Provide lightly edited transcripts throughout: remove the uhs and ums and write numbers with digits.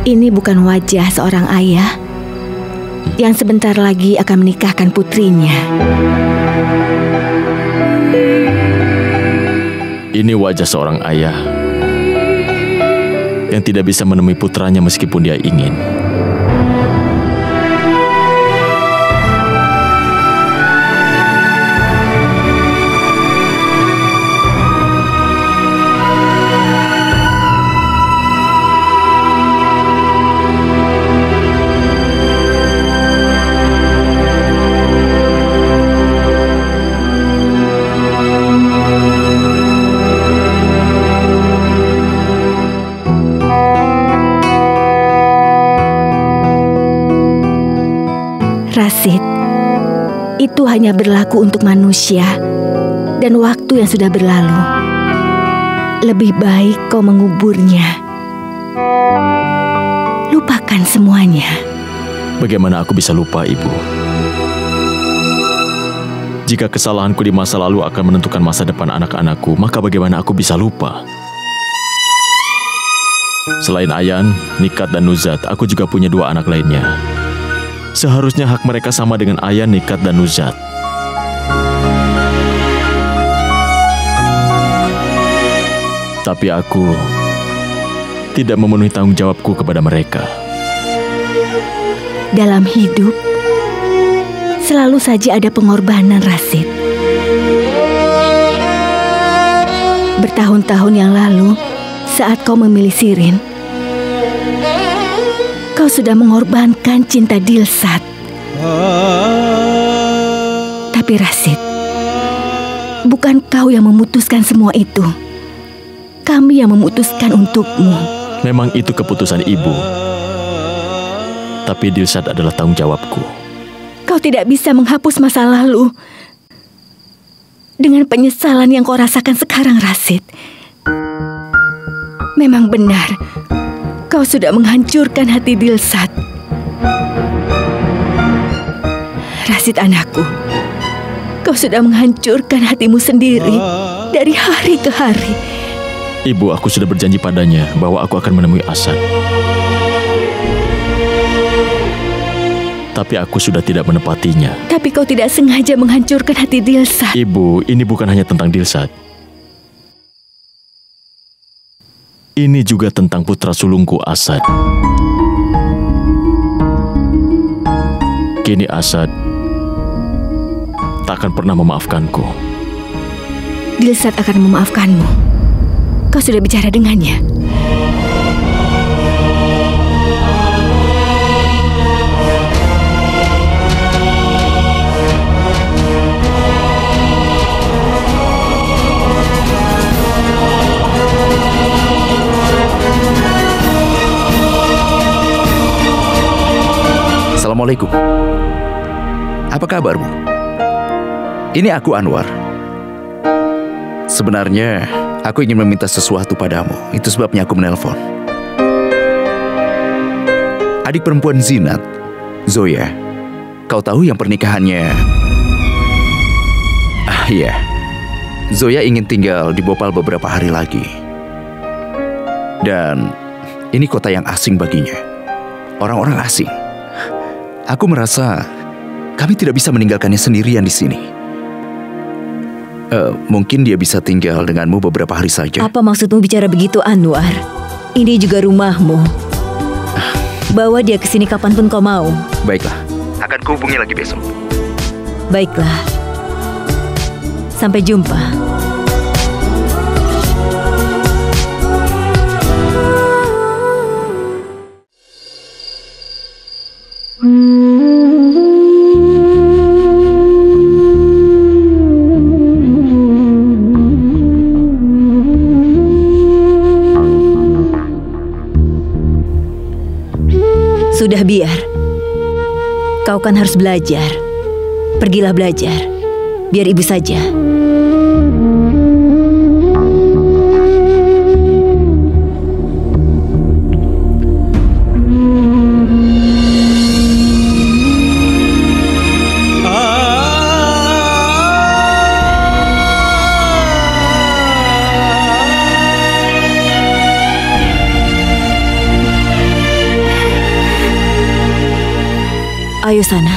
Ini bukan wajah seorang ayah yang sebentar lagi akan menikahkan putrinya. Ini wajah seorang ayah yang tidak bisa menemui putranya meskipun dia ingin. Rashid, itu hanya berlaku untuk manusia dan waktu yang sudah berlalu. Lebih baik kau menguburnya. Lupakan semuanya. Bagaimana aku bisa lupa, Ibu? Jika kesalahanku di masa lalu akan menentukan masa depan anak-anakku, maka bagaimana aku bisa lupa? Selain Ayan, Nikat, dan Nuzat, aku juga punya 2 anak lainnya. Seharusnya hak mereka sama dengan Ayan, Nikat, dan Nuzat. Tapi aku tidak memenuhi tanggung jawabku kepada mereka. Dalam hidup, selalu saja ada pengorbanan, Rashid. Bertahun-tahun yang lalu, saat kau memilih Shirin, kau sudah mengorbankan cinta Dilsat. Tapi Rashid, bukan kau yang memutuskan semua itu. Kami yang memutuskan untukmu. Memang itu keputusan Ibu. Tapi Dilsat adalah tanggung jawabku. Kau tidak bisa menghapus masa lalu dengan penyesalan yang kau rasakan sekarang, Rashid. Memang benar, kau sudah menghancurkan hati Dilsat. Rashid anakku, kau sudah menghancurkan hatimu sendiri dari hari ke hari. Ibu, aku sudah berjanji padanya bahwa aku akan menemui Asad. Tapi aku sudah tidak menepatinya. Tapi kau tidak sengaja menghancurkan hati Dilsat. Ibu, ini bukan hanya tentang Dilsat. Ini juga tentang putra sulungku Asad. Kini Asad tak akan pernah memaafkanku. Dilsat akan memaafkanmu. Kau sudah bicara dengannya? Assalamualaikum. Apa kabarmu? Ini aku Anwar. Sebenarnya aku ingin meminta sesuatu padamu. Itu sebabnya aku menelpon. Adik perempuan Zinat, Zoya. Kau tahu yang pernikahannya... Iya. Zoya ingin tinggal di Bhopal beberapa hari lagi. Dan ini kota yang asing baginya. Orang-orang asing. Aku merasa kami tidak bisa meninggalkannya sendirian di sini. Mungkin dia bisa tinggal denganmu beberapa hari saja. Apa maksudmu bicara begitu, Anwar? Ini juga rumahmu. Bawa dia ke sini kapanpun kau mau. Baiklah, akan kuhubungi lagi besok. Baiklah. Sampai jumpa. Sudah biar. Kau kan harus belajar. Pergilah belajar. Biar ibu saja. Ayo sana.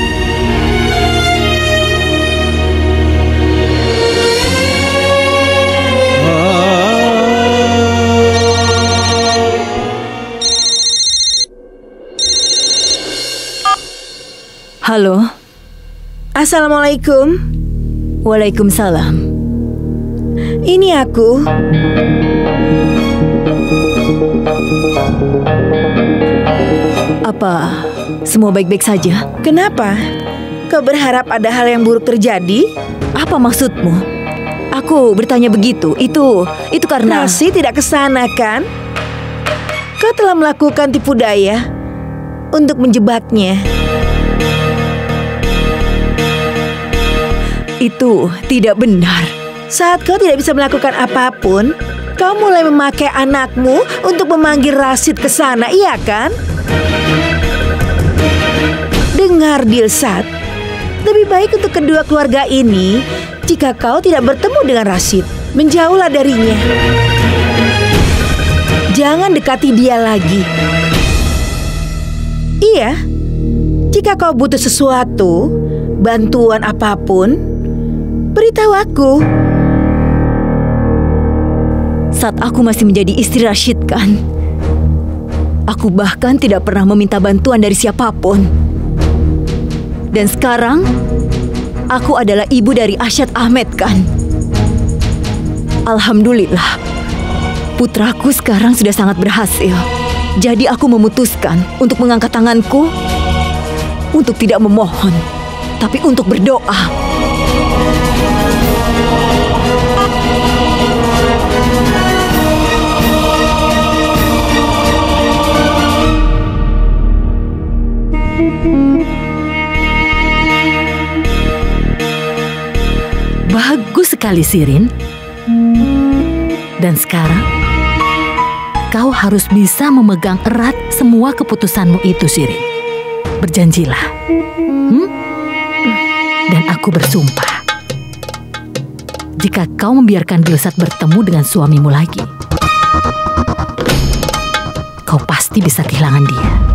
Halo. Assalamualaikum. Waalaikumsalam. Ini aku. Apa semua baik-baik saja? Kenapa? Kau berharap ada hal yang buruk terjadi? Apa maksudmu? Aku bertanya begitu. Itu karena... Rasi tidak kesana kan? Kau telah melakukan tipu daya untuk menjebaknya. Itu tidak benar. Saat kau tidak bisa melakukan apapun, kau mulai memakai anakmu untuk memanggil Rasid ke sana, iya kan? Dengar, Dilsat. Lebih baik untuk kedua keluarga ini jika kau tidak bertemu dengan Rasid. Menjauhlah darinya. Jangan dekati dia lagi. Iya, jika kau butuh sesuatu, bantuan apapun, beritahu aku. Saat aku masih menjadi istri Rashid kan, aku bahkan tidak pernah meminta bantuan dari siapapun. Dan sekarang, aku adalah ibu dari Arsyad Ahmed kan. Alhamdulillah, putraku sekarang sudah sangat berhasil. Jadi aku memutuskan untuk mengangkat tanganku untuk tidak memohon, tapi untuk berdoa. Bagus sekali, Shirin. Dan sekarang, kau harus bisa memegang erat semua keputusanmu itu, Shirin. Berjanjilah. Dan aku bersumpah, jika kau membiarkan Dilsat bertemu dengan suamimu lagi, kau pasti bisa kehilangan dia.